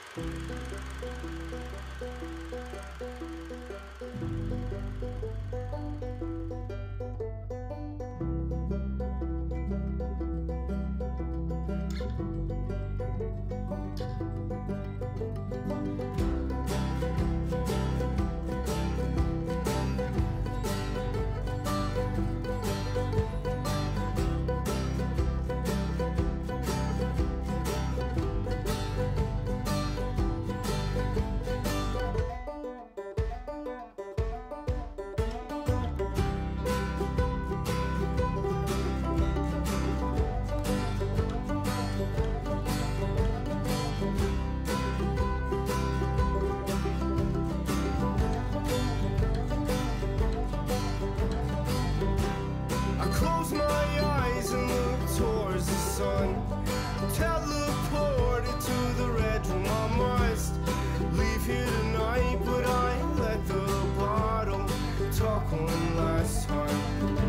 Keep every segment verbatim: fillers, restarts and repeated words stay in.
Teleported to the red room. I must leave here tonight, but I let the bottle talk one last time.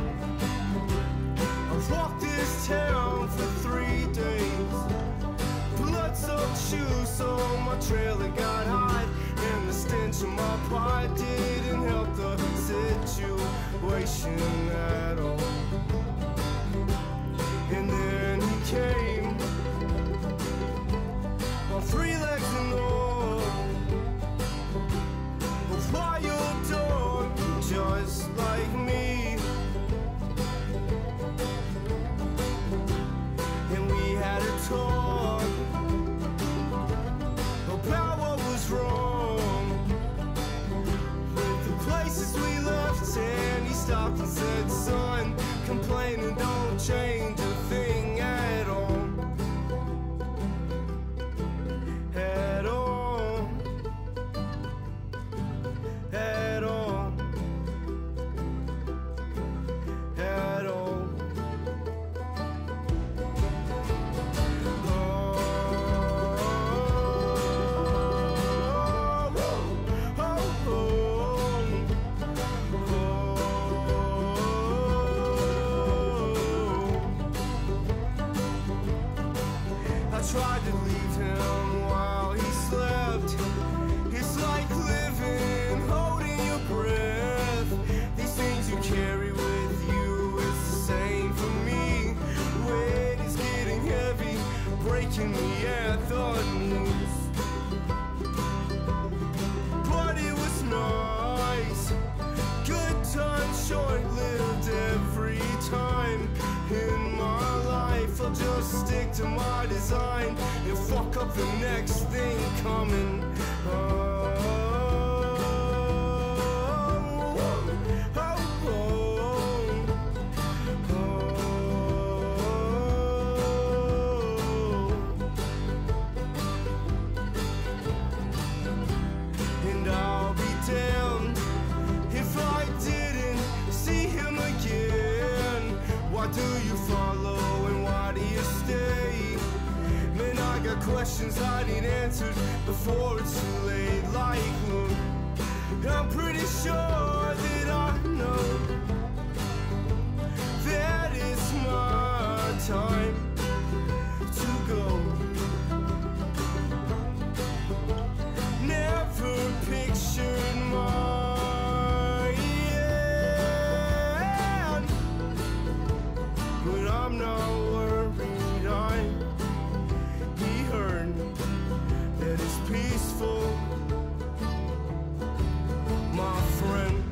I've walked this town for three days, blood-soaked shoes on my trail that got hot, and the stench of my pot didn't help the situation at all. And then he came on three legs and all, a wild dog just like me. And we had a talk about what was wrong with the places we left, and he stopped and said, son, complaining don't change a thing at all. At all. At all. At all. Tried to leave him while he slept. It's like living, holding your breath. These things you carry with you, it's the same for me. Weight is getting heavy, breaking me at the knees. But it was nice, good time, short-lived every time in my life. I'll just stick to my design and fuck up the next thing coming. Oh, oh, oh, oh, oh. And I'll be damned if I didn't see him again. Why do you follow and why do you stay? Man, I got questions I need answered before it's too late. Like, look, I'm pretty sure that I know that it's my time to go. Never pictured my end, but I'm not worried. I he heard that it's peaceful, my friend.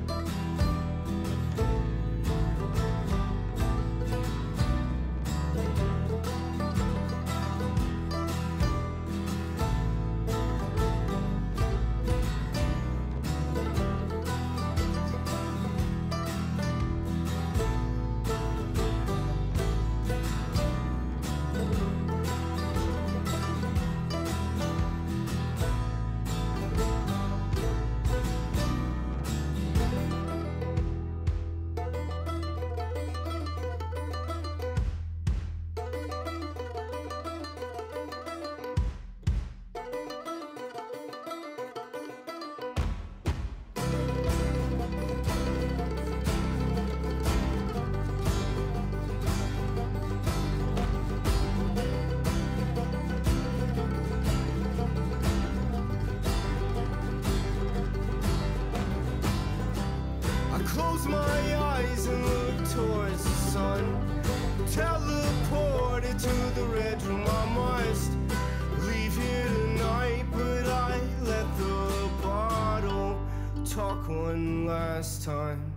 time.